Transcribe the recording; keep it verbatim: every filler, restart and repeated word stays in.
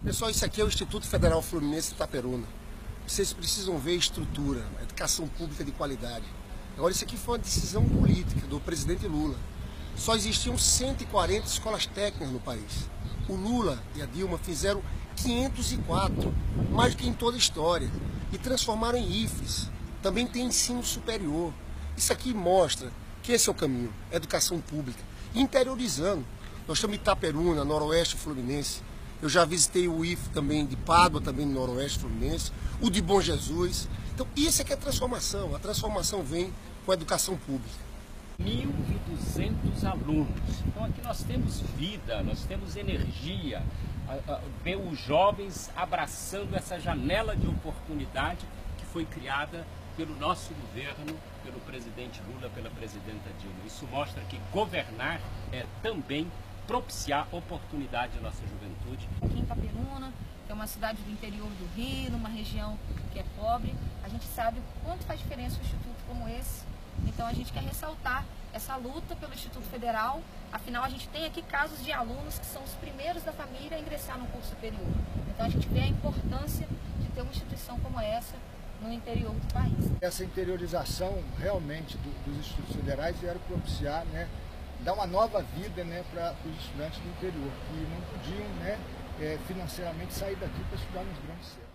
Pessoal, isso aqui é o Instituto Federal Fluminense de Itaperuna. Vocês precisam ver a estrutura, a educação pública de qualidade. Agora, isso aqui foi uma decisão política do presidente Lula. Só existiam cento e quarenta escolas técnicas no país. O Lula e a Dilma fizeram quinhentos e quatro, mais do que em toda a história, e transformaram em I F Es. Também tem ensino superior. Isso aqui mostra que esse é o caminho, educação pública, interiorizando. Nós estamos em Itaperuna, Noroeste Fluminense. Eu já visitei o I F E também de Pádua, também no Noroeste Fluminense, o de Bom Jesus. Então, isso é que é transformação. A transformação vem com a educação pública. mil e duzentos alunos. Então aqui nós temos vida, nós temos energia, ver os jovens abraçando essa janela de oportunidade que foi criada pelo nosso governo, pelo presidente Lula, pela presidenta Dilma. Isso mostra que governar é também propiciar oportunidade à nossa juventude. Aqui em Itaperuna, que é uma cidade do interior do Rio, numa região que é pobre, a gente sabe o quanto faz diferença um instituto como esse. Então a gente quer ressaltar essa luta pelo Instituto Federal. Afinal, a gente tem aqui casos de alunos que são os primeiros da família a ingressar no curso superior. Então a gente vê a importância de ter uma instituição como essa no interior do país. Essa interiorização realmente do, dos institutos federais vieram propiciar, né, dar uma nova vida, né, para os estudantes do interior, que não podiam, né, é, financeiramente sair daqui para estudar nos grandes centros.